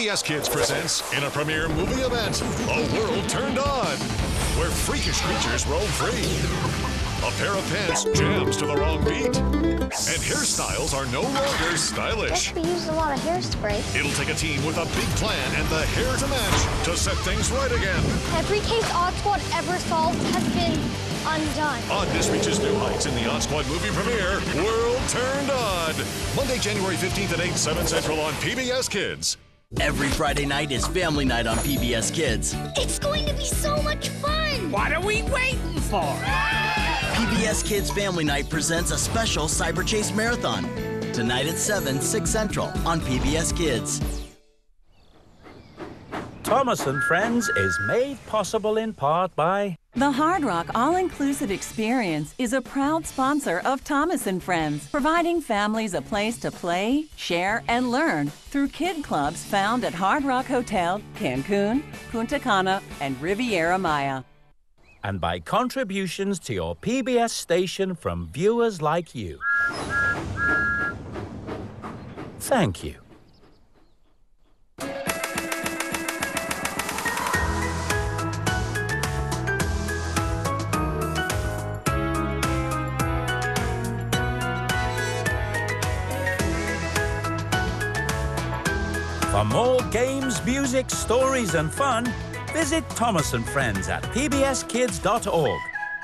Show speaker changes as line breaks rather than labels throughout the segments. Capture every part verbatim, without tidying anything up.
B S Kids presents, in a premiere movie event, A World Turned On, where freakish creatures roam free. A pair of pants jams to the wrong beat. And hairstyles are no longer stylish.
Guess we used a lot of hairspray.
It'll take a team with a big plan and the hair to match to set things right again.
Every case Odd Squad ever solved has been undone.
Oddness reaches new heights in the Odd Squad movie premiere, World Turned On. Monday, January fifteenth at eight, seven Central on P B S Kids.
Every Friday night is Family Night on P B S Kids.
It's going to be so much fun!
What are we waiting for?
P B S Kids Family Night presents a special Cyberchase Marathon. Tonight at seven, six Central on P B S Kids.
Thomas and Friends is made possible in part by...
The Hard Rock All-Inclusive Experience is a proud sponsor of Thomas and Friends, providing families a place to play, share, and learn through kid clubs found at Hard Rock Hotel, Cancun, Punta Cana, and Riviera Maya.
And by contributions to your P B S station from viewers like you. Thank you. For more games, music, stories, and fun, visit Thomas and Friends at P B S kids dot org.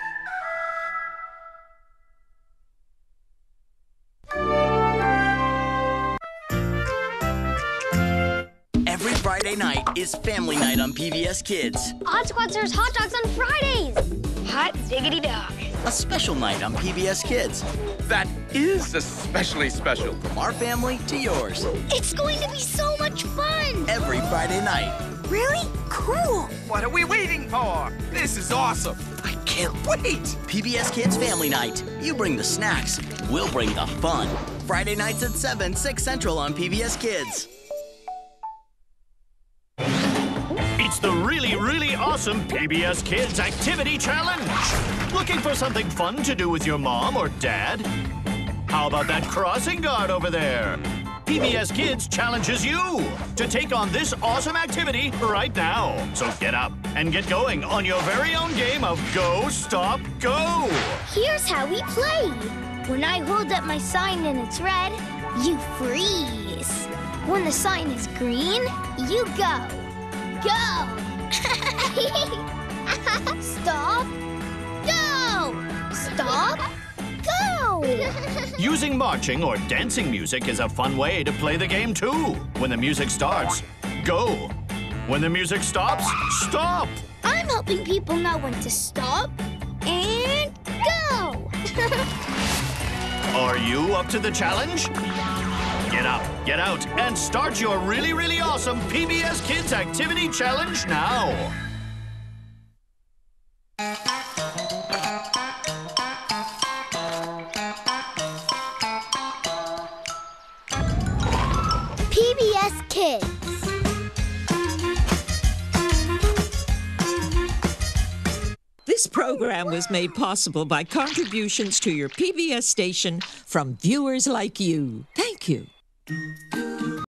Every Friday night is Family Night on P B S Kids.
Odd Squad serves hot dogs on Fridays. Hot diggity dog.
A special night on P B S Kids.
That is especially special.
From our family to yours.
It's going to be so much fun!
Every Friday night.
Really? Cool!
What are we waiting for? This is awesome. I can't wait.
P B S Kids Family Night. You bring the snacks. We'll bring the fun. Friday nights at seven, six Central on P B S Kids.
It's the really, really awesome P B S Kids Activity Challenge. Looking for something fun to do with your mom or dad? How about that crossing guard over there? P B S Kids challenges you to take on this awesome activity right now. So get up and get going on your very own game of Go, Stop, Go.
Here's how we play. When I hold up my sign and it's red, you freeze. When the sign is green, you go. Go! Stop! Go! Stop! Go!
Using marching or dancing music is a fun way to play the game, too. When the music starts, go. When the music stops, stop.
I'm helping people know when to stop and go.
Are you up to the challenge? Get up, get out, and start your really, really awesome P B S Kids Activity Challenge now.
P B S Kids.
This program was made possible by contributions to your P B S station from viewers like you. Thank you.